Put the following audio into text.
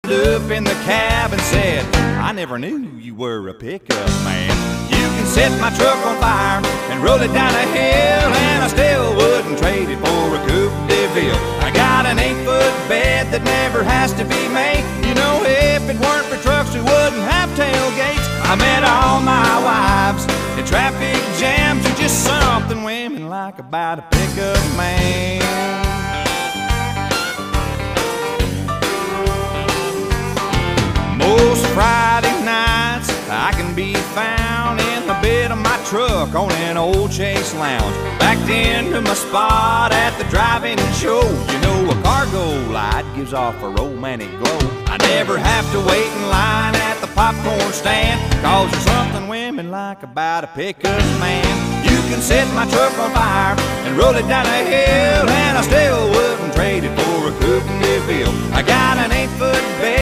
up in the cab and said, I never knew you were a pickup man. You can set my truck on fire and roll it down a hill, and I still wouldn't trade it for a Coupe de Ville. I got an 8-foot bed that never has to be made. You know, if it weren't for trucks, we wouldn't have tailgates. I met all my wives in traffic jams, are just something women like about a pickup man. Most Friday nights I can be found in the bed of my truck on an old Chase Lounge, backed into my spot at the drive-in show. You know, a cargo light gives off a romantic glow. I never have to wait in line at the popcorn stand, 'cause there's something women like about a pickup man. You can set my truck on fire and roll it down a hill, and I still wouldn't trade it for a Coupe de Ville. I got an 8-foot bed